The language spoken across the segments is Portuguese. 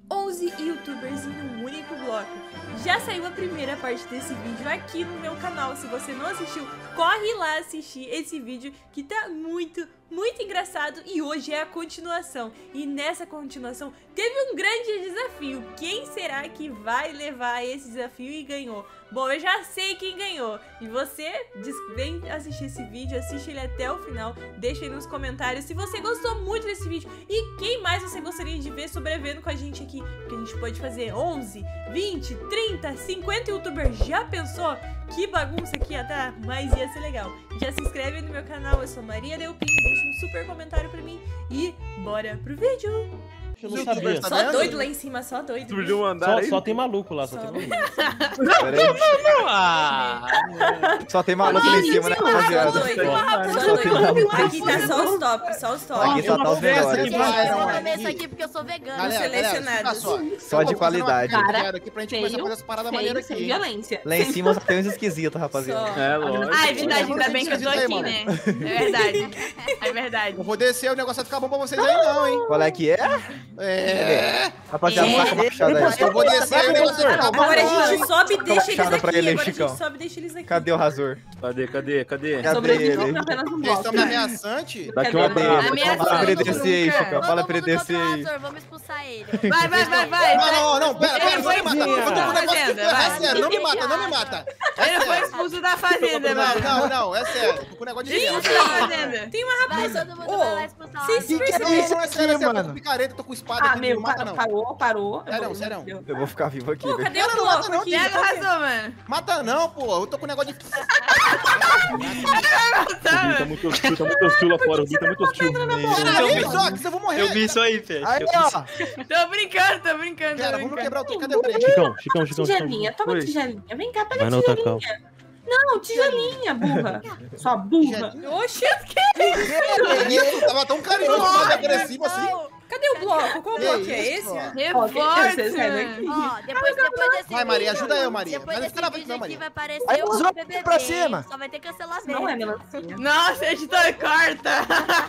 11 youtubers em um único bloco. Já saiu a primeira parte desse vídeo aqui no meu canal. Se você não assistiu, corre lá assistir esse vídeo que tá muito engraçado. E hoje é a continuação. E nessa continuação teve um grande desafio. Quem será que vai levar esse desafio e ganhou? Bom, eu já sei quem ganhou. E você vem assistir esse vídeo, assiste ele até o final. Deixa aí nos comentários se você gostou muito desse vídeo. E quem mais você gostaria de ver sobrevivendo com a gente aqui. Porque a gente pode fazer 11, 20, 30, 50 youtubers. Já pensou? Que bagunça que ia dar, mas ia ser legal. Já se inscreve no meu canal, eu sou Maria Delpim. Deixa um super comentário pra mim e bora pro vídeo. Eu não sabia. Só doido lá em cima, só doido. Surgiu um andar Só tem maluco lá, só tem maluco. Só tem maluco lá em cima, né, rapaziada? Só doido. Aqui tá só os top, só os top. Aqui só tá os melhores. Eu vou ver isso aqui porque eu sou vegana. Selecionados. Só de qualidade. Aqui pra gente começar a fazer essa parada maneira aqui. Violência. Lá em cima só tem uns esquisitos, rapaziada. É, lógico. Ah, é verdade, ainda bem que eu tô aqui, né? É verdade. É verdade. Não vou descer, o negócio vai ficar bom pra vocês aí não, hein? Qual é que é? Rapaziada, saca uma puxada aí. Eu vou descer aí, o negócio vai ficar bom. Agora a gente sobe e deixa eles aqui. pra ele, Agora a Chicão. gente sobe e deixa eles aqui. Cadê o Razor? Cadê? Cadê ele? Apenas um Eles bloco. estão me ameaçando. Daqui um Cadê abraço. ele? Fala pra ele descer aí, Chicão. Fala pra ele descer aí. Vamos expulsar ele. Vai. Não, pera, Ele não foi me mata. expulso Eu tô com um da negócio fazenda, que vai. é sério, não me mata. Ele foi expulso da fazenda, mano. Não, é sério. Tô com um negócio de Expulso guerra. da fazenda. Tem uma Vai, raposa. todo mundo vai lá expulsar Vocês lá. perceberam? Não, é sério, eu tô com picareta, tô com espada Ah, aqui, não meu, me mata não. parou. Sério. Eu vou ficar vivo aqui, Pô, velho. cadê o Não bloco mata não, aqui? Pega razão, mano. Mata não, pô. Eu tô com um negócio de... Tá muito hostil lá fora, o Gui tá muito hostil. Peraí, só que eu vou morrer. Eu vi isso aí, Fê. Aí, ó. Tô brincando. Pera, vamos quebrar o teu. Cadê o trem? Chicão. Tigelinha, toma Oi. tigelinha. Vem cá, pega Vai na outra cal. Não, tigelinha, burra. Sua burra. Oxi, Isso, tava tão carinhoso, tão agressivo assim. cadê o bloco? Qual bloco que é esse? Reforça. Ó, depois desse Vai, Maria, vídeo, ajuda eu, Maria. Depois Mas desse esse cara vídeo não, aqui Maria. vai aparecer Aí, o mas vamos BBB. pra cima. Só vai ter cancelamento. Não é melancia. Nossa, editor, corta.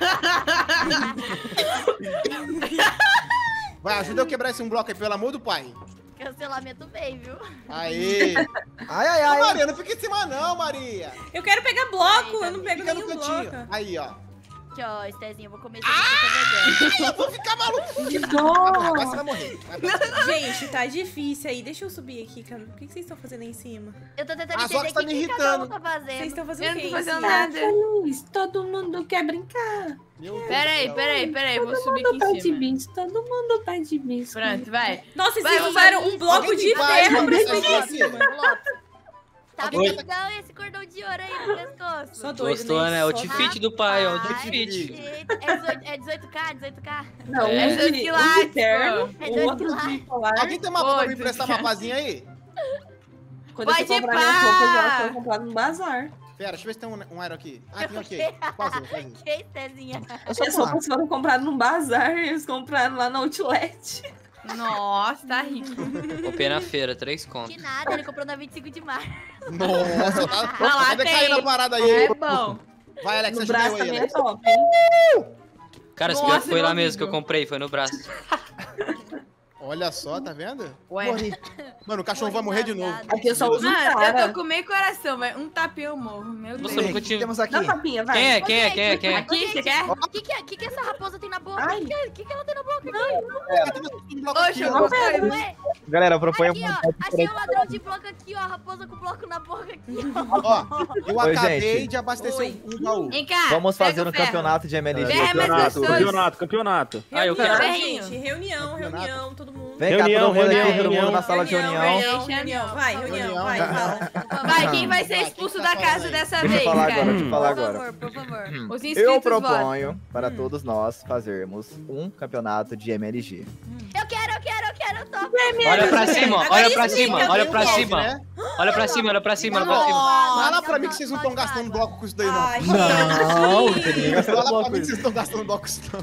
Vai, ajuda eu quebrar esse bloco aí, pelo amor do pai. Cancelamento bem, viu? Aê. Ai. Maria, não fica em cima não, Maria. Eu quero pegar bloco, eu não pego Fica no nenhum cantinho. bloco. Aí, ó. Aqui, ó, Estezinho, eu vou comer isso aqui, Eu vou ficar maluco. Que Agora você dó. vai morrer. Gente, tá difícil aí. Deixa eu subir aqui, cara. O que vocês estão fazendo aí em cima? Eu tô tentando A entender Zox tá o me que cada um irritando. tá fazendo. Vocês estão fazendo Eu o não que tô aí em fazendo cima? nada. Feliz, todo mundo quer brincar. Meu Deus Peraí, do céu. eu vou subir Todo mundo tá aqui de em cima. bis, todo mundo tá de bis. Pronto, vai. Nossa, Vai, vocês vai, usaram vai. um bloco Alguém de vai, ferro vai, pra vai, subir em vai. cima. Tá Oi. bonitão esse cordão de ouro aí no pescoço. Só doido, Gostou, né? O Só outfit do pai, ó. O Rapaz, outfit. É 18k? Não, É. um de Quilates, terno, pô. o outro de colar. Alguém tem mapa pra me Pô, emprestar uma pazinha aí? Quando eu Pode fui comprar pá! minhas roupas, elas foram compradas no bazar. Pera, deixa eu ver se tem um aero aqui. Ah, tem ok. Quase. Que Estezinha? As roupas foram compradas no bazar, eles compraram lá na Outlet. Nossa, tá rico. Comprei na feira, 3 contos. Que nada, ele comprou na 25 de março. Nossa, Ah, lá tá tem. caindo a parada aí. É bom. Vai, Alex, No ajuda braço eu aí, também é Alex. top, hein? Cara, esse Nossa, pior que foi lá meu mesmo que eu amigo. comprei, foi no braço. Olha só, tá vendo? Ué. Mano, o cachorro vai morrer de novo. Aqui eu só uso Mano, eu cara. tô com meio coração, velho. Um tapinha eu morro, meu Deus. Você nunca tinha... Temos aqui. Dá tapinha, vai. Quem é? Quem é? Aqui, você quer? O que essa raposa tem na boca? Ai. O que ela tem na boca? Oxe, eu Não, gostei. pera. Ué, Galera, eu proponho aqui, ó. Achei um ladrão de bloco aqui, ó. A raposa com bloco na boca aqui, ó. Ó, eu Oi, acabei gente. de abastecer um baú. Vem cá. Vamos pega fazer o um ferro. campeonato de MLG. Vem, mas Campeonato, gostoso. campeonato. Ah, eu quero. Gente, reunião, todo mundo. Vem cá, Reunião, todo mundo aqui, reunião, todo mundo reunião. na sala de reunião. Reunião, vai, Reunião. vai, fala. Vai, quem vai ser expulso da casa dessa Deixa vez, eu falar cara? agora, deixa eu falar Por agora. favor, por favor. Os inscritos Eu votam. proponho para todos nós fazermos um campeonato de MLG. Eu quero, eu tô. Olha pra cima, Agora olha pra explica, cima, olha viu, pra Bob, cima. né? Olha pra cima, olha pra cima, olha pra cima. Fala pra mim que vocês não estão gastando bloco com isso daí, não. Ai, Não, gente. ninguém gastou Fala pra bloco. mim que vocês estão gastando bloco com isso, não.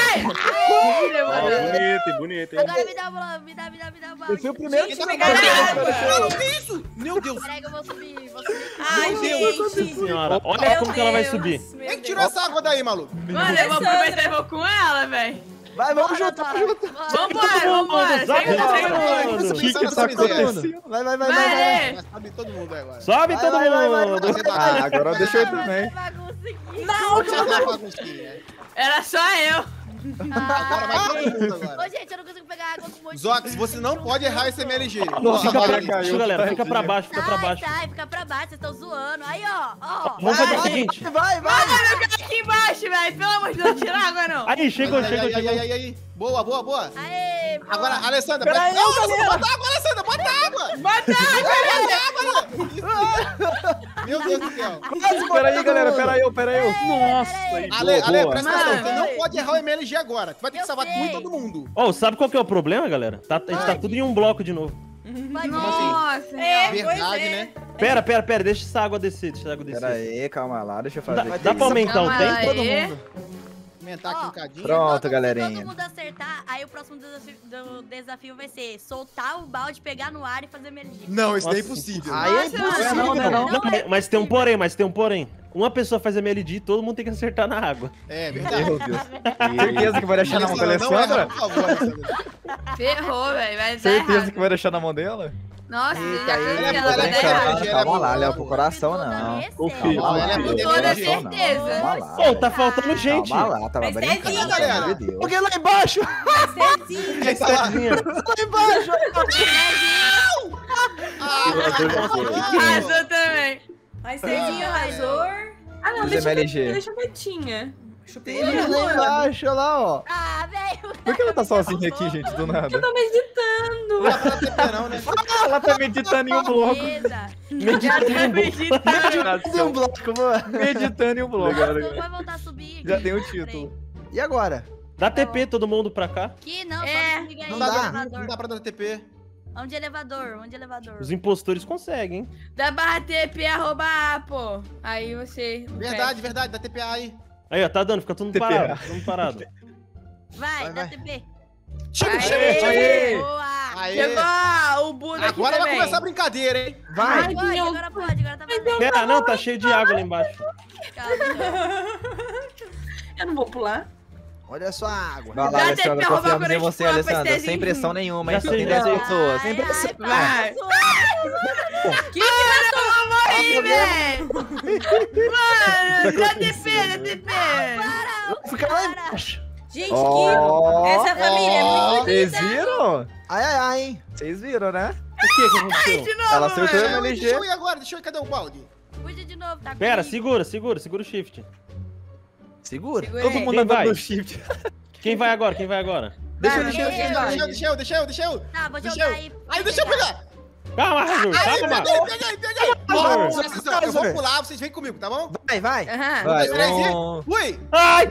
Bonito, hein? Agora me dá uma, me dá uma. Eu fui o primeiro que Gente, pegou. pegaram água. Não, que isso? Meu Deus. Peraí que eu vou subir. Ai, gente. Senhora, olha Meu como que ela vai Deus, subir. meu Quem que Deus. tirou essa água daí, maluco? Mano, eu vou aproveitar e vou com ela, velho. Vai, vamos junto, vamos junto. Vambora. Sobe Chega, todo chega. mundo. Pensando Tá nessa miséria. acontecendo. Vai. Vai. Sabe todo mundo agora. Sobe todo mundo. Ah, agora deixa eu também. Vai conseguir. Não, baguncinha. Era só eu. Agora vai todo mundo agora. Ô, gente, eu não consigo pegar água com um monte de... Zox, você não pode errar esse MLG. Nossa, Fica pra caiu, baixo, galera. Fica pra tadinha. baixo, fica pra baixo. Sai, fica pra baixo, vocês estão zoando. Aí, ó. Vamos fazer o seguinte. Vai. Eu quero aqui embaixo, velho. Pelo amor de Deus, não tira água, não. Aí, chegou. Aí. Boa. Aê, boa. Agora, Alessandra, bota água, Alessandra, bota água. Meu Deus do céu. Pera aí, galera, pera eu. Nossa, aí. Ale, Boa. presta atenção, você Mano. não pode errar o MLG agora. Tu vai ter que Eu salvar sei. tudo e todo mundo. Ó, sabe qual que é o problema, galera? A gente tá tudo em um bloco de novo. Pode ir. Nossa. Verdade, né? Pera, deixa essa água descer, Pera aí, calma lá, deixa eu fazer. Dá pra aumentar o Calma tempo? aí. Aumentar aqui um Ó, bocadinho. Pronto, Se galerinha. todo mundo acertar, aí o próximo desafio vai ser soltar o balde, pegar no ar e fazer MLG. Não, isso não é Nossa. impossível. Aí é Nossa, impossível, não. Não, mas tem um porém. Uma pessoa faz MLD e todo mundo tem que acertar na água. É verdade. Meu Deus. Certeza que vai deixar na mão da Alessandra, não erra, Alessandra? por favor, Alessandra. Ferrou, velho. Vai dar Certeza errado. que vai deixar na mão dela? Nossa, Eita, já aí, sei que ela ela vai vai dar deixar. errado. Calma lá, leva pro coração Toda não. receita. Confia. Calma lá, Ela é leva poder pro coração, certeza. não. Calma lá. Ô, tá faltando gente. Calma lá, tava Mas brincando, Cezinha, pelo amor de Deus. Porque lá embaixo. Cezinha. Quem tá lá? Arrasou também. Mas Cezinha, Razor. Ah, não, Os deixa MLG. quietinha. Ele lá embaixo, olha lá, ó. Ah, velho. Por que ela tá sozinha aqui, gente, do nada? Eu tô meditando. Não dá pra TP não, né? Ela tá meditando em um bloco. Beleza. Meditando em um bloco. Meditando em um bloco, mano. Meditando em um bloco. Então vai voltar a subir aqui. Já tem o título. E agora? Dá TP todo mundo pra cá. Aqui não, É, só ninguém aí. Não Onde dá, elevador? não dá pra dar TP. Onde elevador? Onde elevador? Os impostores conseguem, hein? Da barra TP arroba A, pô. Aí você. Verdade, dá TPA aí. Aí, ó, tá dando, fica todo mundo TPA. parado. Todo mundo parado. Vai, dá vai. TP. Chega. Boa. Aê. Chegou o Buda aqui Agora vai também. começar a brincadeira, hein? Vai. Pode, agora pode, agora tá valendo. Pera, não, tá cheio de água lá embaixo. Calma. Eu não vou pular. Olha só a água. Vai lá, Dá Alessandra, TP, arroba confiamos em quando você, a gente for, Alessandra. PCzinho. Sem pressão nenhuma, hein? Já Só tem sei, 10 já. pessoas. Sem Ai, pressão. ai, Vai. Que eu morri, velho! Mano, dá TP. Fica lá embaixo. Gente, Ó, que... Essa família é muito Vocês bonita. viram? Ai, hein? Vocês viram, né? O que aconteceu? De novo, Ela acertou velho. o Deixa MLG. eu ir agora, cadê o balde? Cuide de novo, tá Pera, comigo. segura o shift. Segura. Segura Todo aí. mundo Quem andando vai? no shift. Quem vai agora? Deixa eu, Vai, deixa eu. Deixa eu. Tá, vou Deixa jogar eu. aí. Aí, deixa eu pegar. Calma, Razor, calma. Peguei. Ó, eu vou pular, vocês vem comigo, tá bom? Vai. Aham. Vai, Três e- um... Fui. Ai!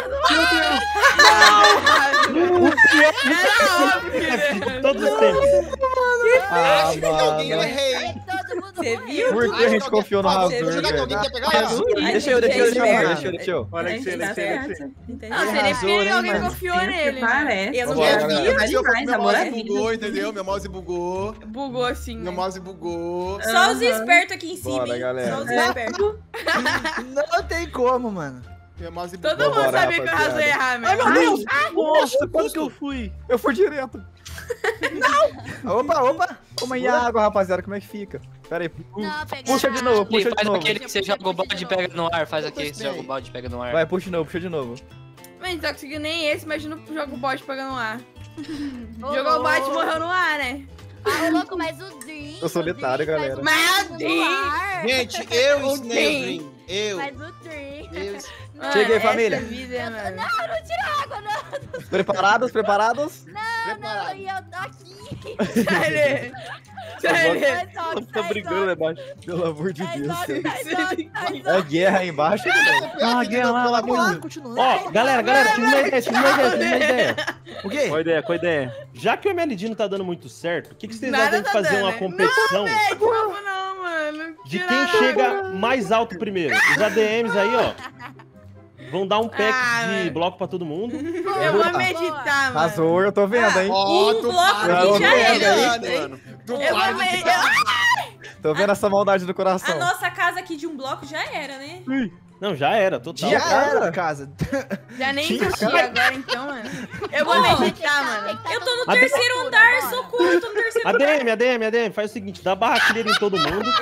Era óbvio que ele- Todos os tempos. Ah, Acho que alguém eu mano. errei. Aí todo mundo Você morreu. viu? Por que a gente confiou no Ó, Razor, será que velho? alguém quer pegar Ai, ela? Deixa eu. Esperto. Olha que você, Tá certo. Entendeu? Não, seria Razor, porque hein, alguém mano? confiou nele. né? Parece. Eu não Bora, vi. galera. Vai demais, Meu amor é mouse vida. bugou, entendeu? Meu mouse bugou. Bugou assim. Meu né? mouse bugou. Só os espertos aqui em cima, Bora, hein? galera. Só os espertos. Não tem como, mano. Meu mouse bugou. Todo mundo Vambora, sabia que o Razor ia errar, Ai, mesmo. meu Deus! Nossa, quase que eu fui. Eu fui direto. Não! Opa! Toma aí a água, rapaziada. Como é que fica? Pera aí. Não, pegar. Puxa de novo, puxa de Faz novo. aquele que você joga o balde e pega no ar. Faz aqui, você joga o balde e pega no ar. Vai, puxa de novo. Mas a gente tá conseguindo nem esse, imagina o jogo bot pegando no ar. Ô, Jogou o bot e louco. morreu no ar, né? Ah, ô, louco, mas o Dream. Tô solitário, o Dream galera. faz o Mas Dream Dream- no ar. Gente, eu O ensinei o Dream. Dream. Eu. Faz o Dream. Mano, Cheguei, essa família. Vida, mano. Não, não tira água, não. Preparados? Não, e eu tô aqui. Sério. Sério. Tá brigando lá embaixo. Pelo amor de Deus. Sai, É guerra aí embaixo, galera. Ah, guerra lá, continua. Ó, galera, tive uma ideia. O quê? Qual a ideia? Já que o MLD não tá dando muito certo, o que vocês Nada acham de tá fazer dando, uma né? competição É, de novo não, mano. de Tira quem a chega água. mais alto primeiro? Os ADMs aí, ó, vão dar um pack Ah, de mano. bloco pra todo mundo. Eu vou meditar, mano. Razor, eu tô vendo, hein? Ó, Um tu bloco para aqui de já ficar era. olhando, mano. Tu Eu para vou de meditar. ficar... Tô vendo essa maldade do A coração. nossa casa aqui de um bloco já era, né? Não, já era, total. Já era, casa. Já nem Tinha existia cara. agora, então, mano. Eu vou meditar, mano. Eu tô no A terceiro andar, socorro, eu tô no terceiro andar. ADM, faz o seguinte, dá barra clear em todo mundo.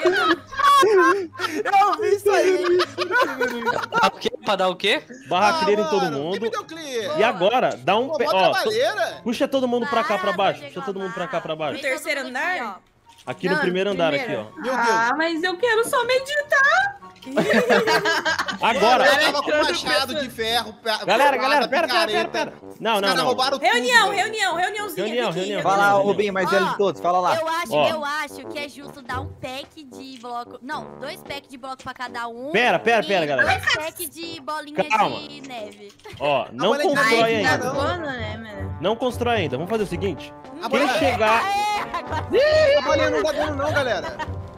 Eu vi isso aí. O quê? Pra dar o quê? Barra clear em todo mano, mundo. quem me deu clear? E agora, dá um Pô, pé. mó Ó, trabalheira. puxa todo mundo pra cá pra baixo. Chegou Puxa todo mundo pra cá pra baixo. No terceiro andar? Aqui no Não, primeiro andar, aqui, primeiro. ó. Meu Deus. Ah, mas eu quero só meditar. Agora. Eu tava com machado de ferro. Galera, pera. Não. Reuniãozinha. Reunião. Fala lá, o Rubinho. Rubinho, mais velho de todos, fala lá. Eu acho que é justo dar um pack de bloco. Não, 2 packs de bloco pra cada um. Pera, e galera. 2 packs de bolinhas Calma. de neve. Ó, não bolinha de constrói neve, ainda. não. Tá bom, né, mano? Não constrói ainda. Vamos fazer o seguinte. A Quem bolinha- chegar. a bolinha não tá dando não, galera.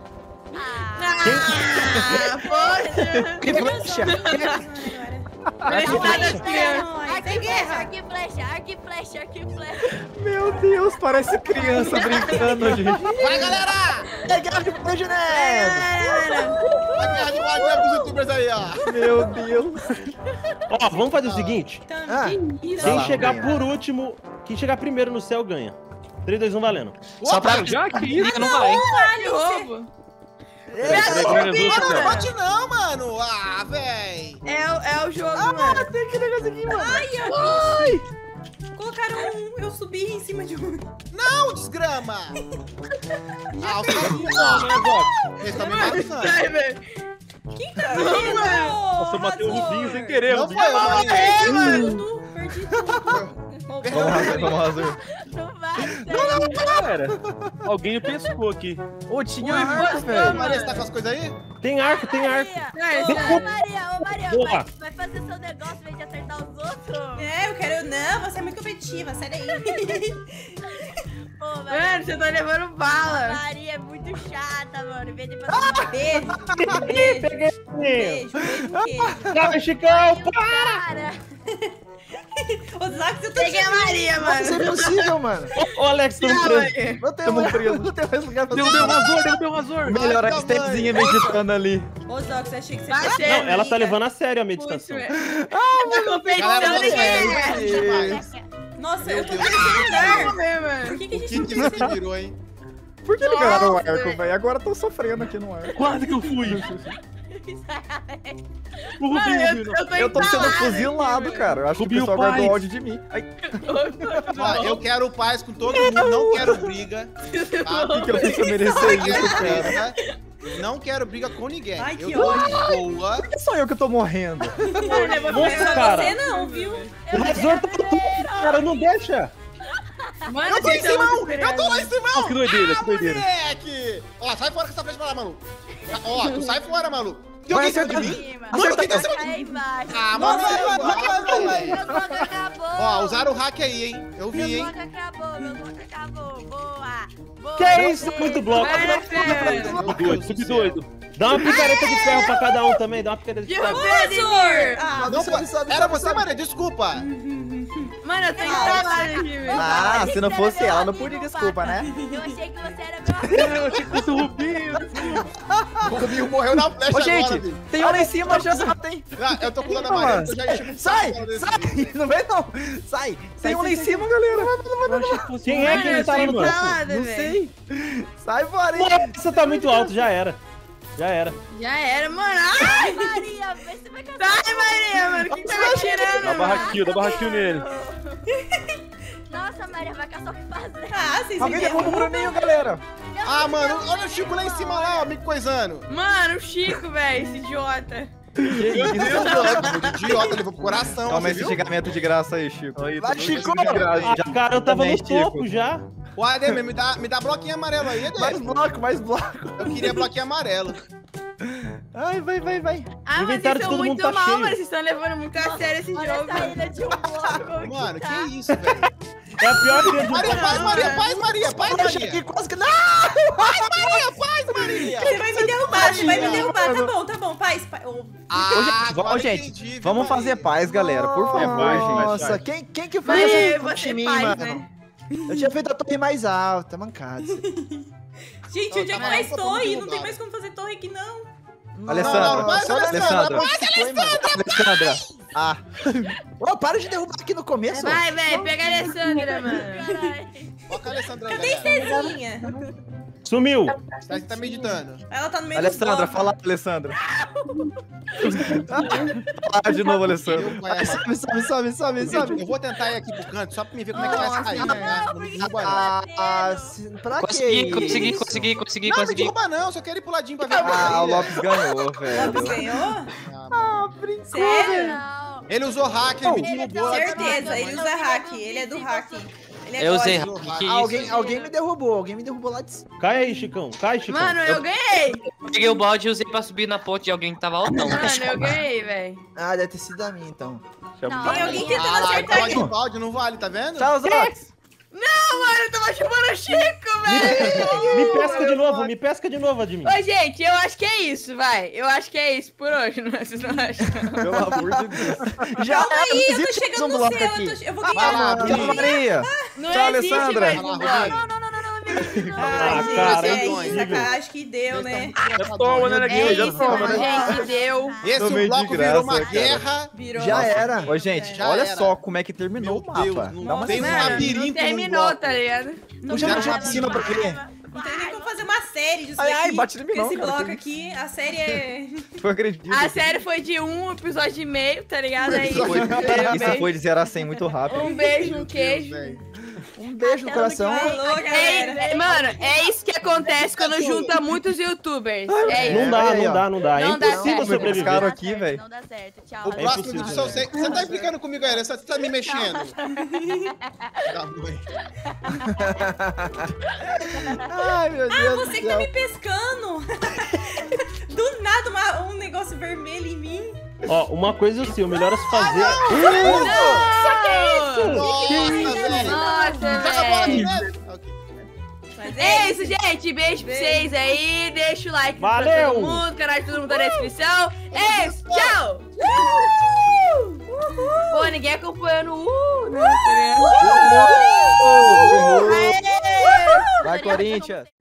Ah, poxa. Que flecha. Felicidade das crianças. Arco e flecha. Meu Deus, parece criança brincando, gente. Vai, galera! É guerra de flecha, né? A guerra de WhatsApp dos youtubers aí, ó. Meu Deus. Ó, vamos fazer o seguinte. Ah, Quem chegar por último, quem chegar primeiro no céu ganha. 3, 2, 1, valendo. Só pra Já que isso? não vai. Que roubo. Mano, não bate não, mano. Ah, véi. É o jogo, mano. tem aquele negócio aqui, mano. Colocaram eu subi em cima de um. Não, desgrama. Ah, os caras Eles estão me matando. Sai, velho. Quem tá fazendo? Nossa, eu matei o Rubinho sem querer. Não Rubinho. foi eu, Maria. Perdi tudo. Vamos, Razor. Não vai. Galera, alguém me pescou aqui. Ô, tinha arco, Ô, velho. Maria, você tá com as coisas aí? Tem arco. Ô, Maria, Boa. vai fazer seu negócio em vez de acertar os outros. É, eu quero. Não, você é muito competitiva, sai daí. Ô, Mano, Maria, você tá levando bala. Maria é muito chata, mano. Em vez de fazer Beijo. Beijo. Beijo. Calma, Chicão. cara. Ô, Zax, eu tô Peguei a Maria, Isso é mano. impossível, mano. Ô, Alex, estamos presos. Eu tenho não tenho mais lugar pra Deu um razor. Melhor a stepzinha meditando ali. Ô, Zax, achei que você Vai ser, Não, ela tá amiga. levando a sério a Putz, meditação. velho. Na competição, Galera, ninguém é. Nossa, eu tô Meu no Deus. terceiro andar. Vamos ver, mano. Por que a O gente que não que tem isso que virou, hein? Por que ligaram o Nossa, arco, velho. velho? Agora estão sofrendo aqui no arco. Quase que eu fui. O Mano, Rubinho. Eu tô sendo entalado fuzilado, aqui, cara. Eu acho que o Rubinho pessoal guardou Paz. ódio de mim. Ai, Ó, eu quero paz com todo mundo, não quero briga. Tá? o que eu fiz pra merecer Não quero isso, cara? briga. Não quero briga com ninguém. Ai, que eu tô ódio. de boa. Por que sou eu que eu tô morrendo? Nossa, Só cara. você não, viu? O Razor tá tudo, cara, não deixa. Mano, Eu tô em vocês tão cima! esperando. Eu tô lá em cima! Ah, que doideira, que doideira. Moleque! Ó, sai fora com essa frente pra lá, maluco. Ó, tu sai fora, maluco. Tem Vai alguém em cima de acertar. mim? Mano, quem tá em cima de aí embaixo. Ah, mano, vai. Meu bloco acabou. Ó, usaram o hack aí, hein? Eu vi, Meu hein? bloco acabou. Boa. Que isso? Muito bloco. Vai, velho. Subdoido. Dá uma picareta de ferro pra cada um também. Dá uma picareta de Que ferro. Razor! Ah, Não, era você, Maria, desculpa. Mano, eu tô entalado aqui, velho. Ah, se não fosse ela, não podia desculpa, né? Eu achei que você era meu amigo. Eu tinha que fosse o Rubinho. O Rubinho morreu na flecha Ô, agora, gente, bicho. tem um lá em cima, já tem. Ah, eu tô com o da Maria, eu já enchi o Sai, saco desse sai, vídeo. não vem não. Sai, tem um lá em cima, galera. Quem é que ele tá lá no Mano, eu topo? tô entalado, Não velho. sei. Sai fora, hein. Nossa, tá muito alto, já era. Já era. Já era, mano. Ai, Maria, vê se vai casar. sai, Maria, mano. Quem tá me atirando, Dá mano? barraquinho nele. Nossa, Maria, vai caçar o que fazer. Ah, vocês Alguém viram? derruba o Bruninho, galera. Ah, mano, olha o Chico lá em cima lá, ó, me coisando. Mano, o Chico, velho, esse idiota. Idiota, levou pro coração, Toma você esse viu? xingamento de graça aí, Chico. Aí, Vai, tô Chico. de graça. Ah, cara, eu tava Também, no topo Chico. já. Ô, Ademir, me dá bloquinho amarelo aí, Mais Ademir. bloco, mais bloco. Eu queria bloquinho amarelo. Ai, vai. Ah, O mas inventário vocês de são todo mundo muito tá mal, cheio. mano. Vocês estão levando muito a sério esse Olha jogo. a saída de um bloco. Mano, que isso, velho. É a pior trilha de Maria, paz, Maria, paz, Maria, paz, Deixa aqui Maria. quase que... Não! Paz, Maria. Você vai me derrubar, você vai me derrubar. Tá bom, paz. Ô, Ah, Ô, agora gente, entendi, vamos viu, fazer Maria? paz, galera, por favor, paz, gente. paz, Nossa, paz. quem que fez Maria, esse você de mim, faz, mano? né? Eu tinha feito a torre mais alta, mancada. gente, onde é que Tá faz bom, torre? vamos Não tem derrubar. mais como fazer torre aqui, não. Alessandra. vai, Alessandra. Alessandra. Ah. Ô, para de derrubar aqui no começo. Vai, velho, pega a Alessandra, mano. Coloca a Alessandra, Cadê galera. Cezinha? Sumiu. Tá meditando. Ela tá no meio Alessandra, dos fala, Alessandra. Fala de novo, Alessandra. Vai, Sobe. Eu vou tentar ir aqui pro canto só pra me ver como é que vai sair. Não me derruba, não. Pra que Consegui. Não me derruba, não. Só quero ir pro ladinho pra ver como Ah, o é. Lopes ganhou, Lopes velho. ganhou? Mano. Sério? Não. Ele usou hack, ele me derrubou. Certeza, ele usa hack. Ele é do hack. Ele é Eu usei gótico. hack. Que isso? Alguém me derrubou lá de cima. Cai aí, Chicão. Cai, Chicão. Mano, eu ganhei. Peguei o balde e usei pra subir na ponte de alguém que tava altão. Mano, eu ganhei, velho. Ah, deve ter sido a minha, então. Não, Tem alguém tentando Ah, acertar aqui. balde não vale, tá vendo? Tchau, Zox. Mano, eu tava chamando o Chico, velho. Me pesca de novo, Admin. Ô, gente, eu acho que é isso, vai. Eu acho que é isso por hoje, não? Vocês não acham? Pelo amor de Deus. Calma aí, eu tô existe chegando um no bloco céu. aqui. Eu vou Vai ganhar. lá, Tchau, Bruninho. Maria. Não Tchau, existe Alessandra. mais um Vai lá, bloco. Rodrigo. Ah, Ai, cara, gente, é isso, impossível. acho que deu, né? Toma, né, É Neguinho? Já isso, toma, né? gente, deu. Esse Tomei de bloco graça, virou uma cara. guerra. Virou. Já Nossa, era. vida. Ô, gente, Já olha era. só como é que terminou Meu o Deus, mapa. não Dá uma tem um Mano, labirinto não no terminou, bloco. tá ligado? Não Já dá tinha nada, piscina pra não quê? dá. Não tem nem como fazer uma série disso Ai, daqui. ai, bate em mim porque não, esse cara, bloco que aqui, a série é... Foi agredido. A série foi de 1 episódio e meio, tá ligado? Aí, Isso foi de 0 a 100 muito rápido. um beijo, um Meu Deus, queijo. velho. Um beijo no coração. Falou, galera. Mano, é isso que acontece quando junta muitos youtubers. É isso. Não dá. É Não dá impossível certo. sobreviver. Cara, Não dá aqui, certo, velho. Não dá certo, tchau. O próximo impossível, vídeo são né? 100. Você tá implicando comigo, Aérea? Você tá me mexendo. Tá bom. Ai, meu Deus do Você que tá me céu. pescando. Do nada, um negócio vermelho em mim. Ó, uma coisa assim, o melhor é se fazer... Nossa, velho. Nossa, Joga a bola velho. direto. Ok. Mas É isso, gente. Beijo pra vocês aí. Deixa o like pra Valeu. todo mundo. O canal de todo mundo tá na descrição. É isso. Tchau. Pô, ninguém acompanhando o... né? Tá ligado? Vai, Corinthians.